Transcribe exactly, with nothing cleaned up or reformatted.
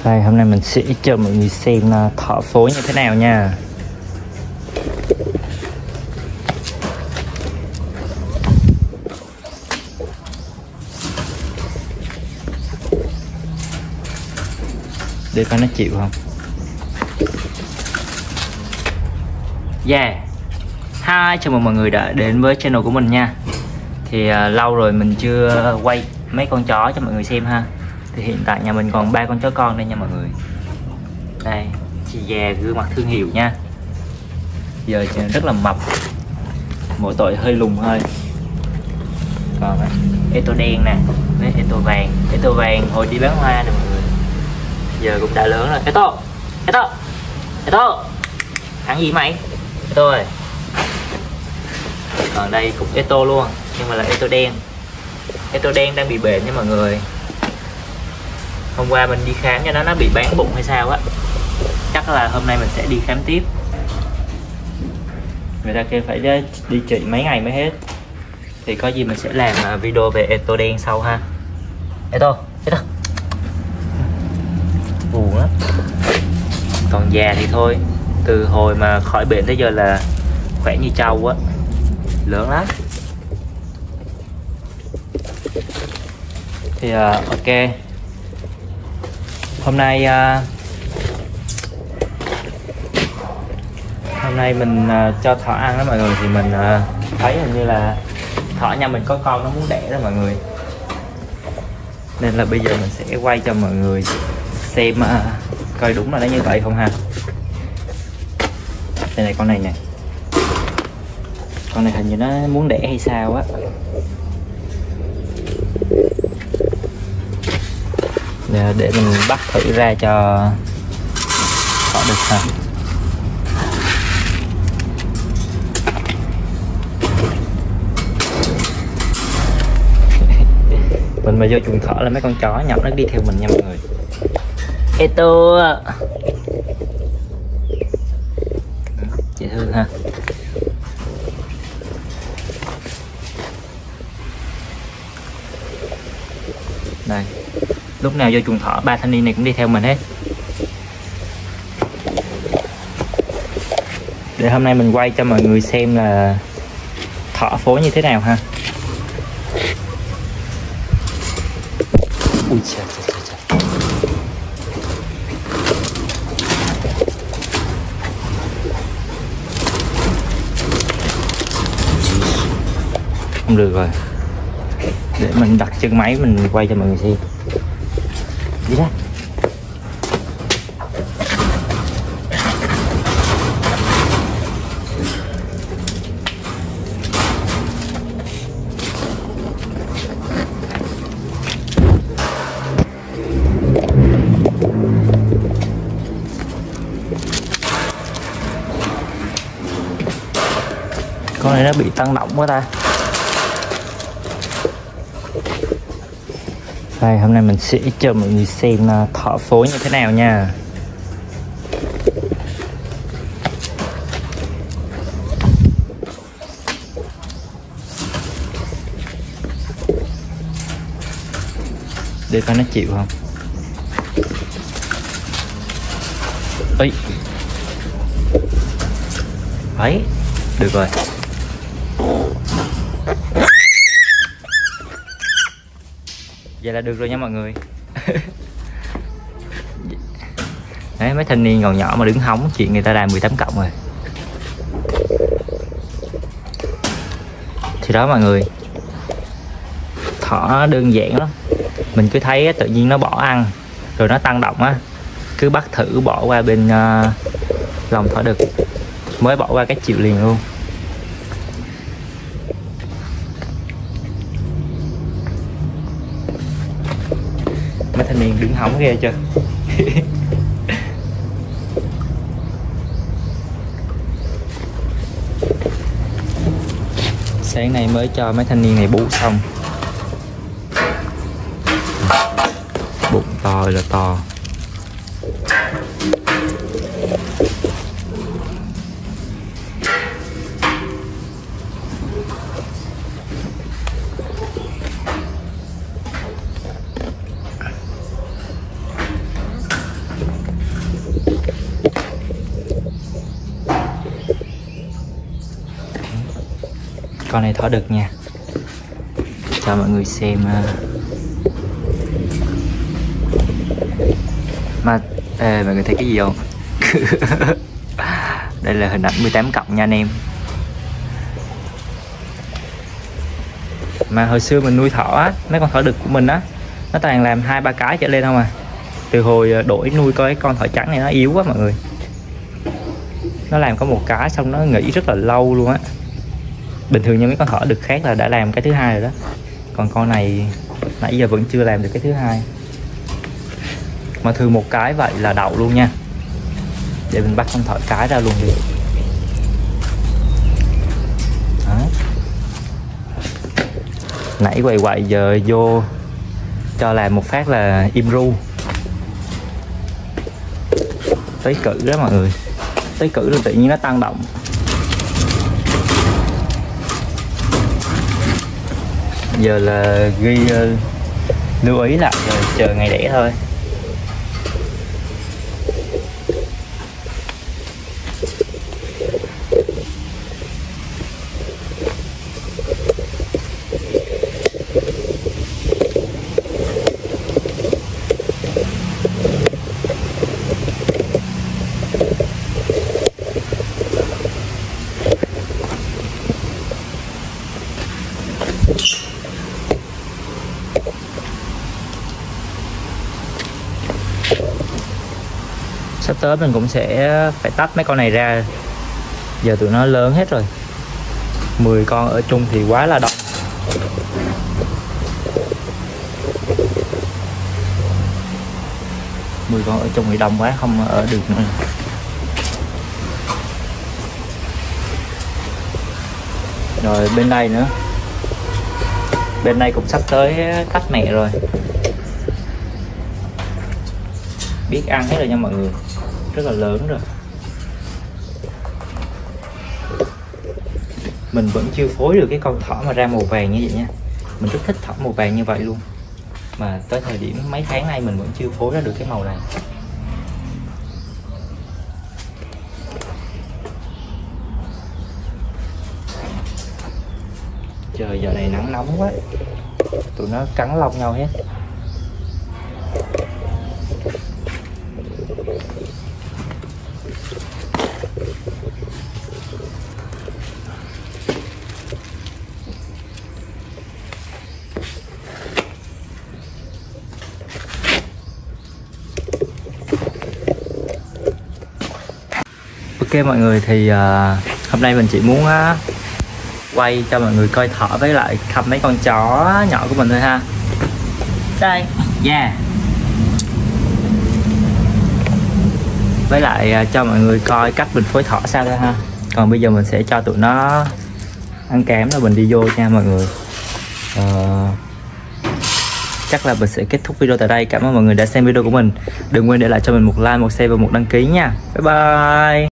Đây, hôm nay mình sẽ cho mọi người xem thợ phối như thế nào nha. Để coi nó chịu không. Yeah. Hi, chào mừng mọi người đã đến với channel của mình nha. Thì uh, lâu rồi mình chưa quay mấy con chó cho mọi người xem ha. Thì hiện tại nhà mình còn ba con chó con đây nha mọi người. Đây, chị già gương mặt thương hiệu nha. Giờ rất là mập, mỗi tội hơi lùn hơi. Còn Eto đen nè, với Eto vàng. Eto vàng hồi đi bán hoa nè mọi người, giờ cũng đã lớn rồi. Eto, Eto, Eto, ăn gì mày? Eto ơi. Còn đây cũng Eto luôn, nhưng mà là Eto đen. Eto đen đang bị bệnh nha mọi người. Hôm qua mình đi khám cho nó, nó bị bán bụng hay sao á. Chắc là hôm nay mình sẽ đi khám tiếp. Người ta kêu phải đi trị mấy ngày mới hết. Thì có gì mình sẽ làm video về Eto đen sau ha. Eto, Eto. Buồn lắm. Còn già thì thôi, từ hồi mà khỏi bệnh tới giờ là khỏe như trâu á, lớn lắm. Thì uh, ok, hôm nay uh, hôm nay mình uh, cho thỏ ăn đó mọi người. Thì mình uh, thấy hình như là thỏ nhà mình có con nó muốn đẻ đó mọi người, nên là bây giờ mình sẽ quay cho mọi người xem uh, coi đúng là nó như vậy không ha. Đây này, con này nè, con này hình như nó muốn đẻ hay sao á. Để, để mình bắt thử ra cho họ được ha. Mình mà vô chuồng thỏ là mấy con chó nhỏ nó đi theo mình nha mọi người. Eto dễ thương ha. Đây, lúc nào vô chuồng thỏ ba thanh niên này cũng đi theo mình hết. Để hôm nay mình quay cho mọi người xem là thỏ phối như thế nào ha. Ui chà, chà, chà, chà. Không được rồi, để mình đặt chân máy mình quay cho mọi người xem. Đi ra. Con này nó bị tăng động quá ta. Đây, hôm nay mình sẽ cho mọi người xem thỏ phối như thế nào nha. Để coi nó chịu không. Ấy, ấy, được rồi. Vậy là được rồi nha mọi người. Đấy, mấy thanh niên còn nhỏ mà đứng hóng chuyện người ta đài mười tám cộng rồi. Thì đó mọi người, thỏ đơn giản lắm. Mình cứ thấy tự nhiên nó bỏ ăn rồi nó tăng động á, cứ bắt thử bỏ qua bên uh, lòng thỏ đực, mới bỏ qua cái chịu liền luôn. Mấy thanh niên đứng hóng ghê chưa. Sáng nay mới cho mấy thanh niên này bú xong. Bụng to là to. con này thỏ đực nha, cho mọi người xem. Mà ê, mọi người thấy cái gì không? Đây là hình ảnh mười tám cộng nha anh em. Mà hồi xưa mình nuôi thỏ á, mấy con thỏ đực của mình á, nó toàn làm hai ba cái trở lên không à. Từ hồi đổi nuôi coi con thỏ trắng này nó yếu quá mọi người, nó làm có một cái xong nó nghỉ rất là lâu luôn á. Bình thường như mấy con thỏ đực khác là đã làm cái thứ hai rồi đó, còn con này nãy giờ vẫn chưa làm được cái thứ hai. Mà thường một cái vậy là đậu luôn nha. Để mình bắt con thỏ cái ra luôn đi. Đó. Nãy quậy quậy giờ vô cho làm một phát là im ru. Tới cử đó mọi người, tới cử rồi tự nhiên nó tăng động. Giờ là ghi uh, lưu ý lại rồi chờ ngày đẻ thôi. Sắp tới mình cũng sẽ phải tách mấy con này ra. Giờ tụi nó lớn hết rồi. mười con ở chung thì quá là đông. mười con ở chung thì đông quá, không ở được nữa. Rồi bên đây nữa. Bên đây cũng sắp tới tách mẹ rồi. Biết ăn hết rồi nha mọi người, rất là lớn rồi. Mình vẫn chưa phối được cái con thỏ mà ra màu vàng như vậy nha. Mình rất thích thỏ màu vàng như vậy luôn, mà tới thời điểm mấy tháng nay mình vẫn chưa phối ra được cái màu này. Trời giờ này nắng nóng quá, tụi nó cắn lông nhau hết. Ok mọi người, thì uh, hôm nay mình chỉ muốn uh, quay cho mọi người coi thỏ với lại thăm mấy con chó nhỏ của mình thôi ha. Đây, yeah. Với lại uh, cho mọi người coi cách mình phối thỏ sao thôi ha. Còn bây giờ mình sẽ cho tụi nó ăn kém rồi mình đi vô nha mọi người. uh, Chắc là mình sẽ kết thúc video tại đây. Cảm ơn mọi người đã xem video của mình. Đừng quên để lại cho mình một like, một share và một đăng ký nha. Bye bye.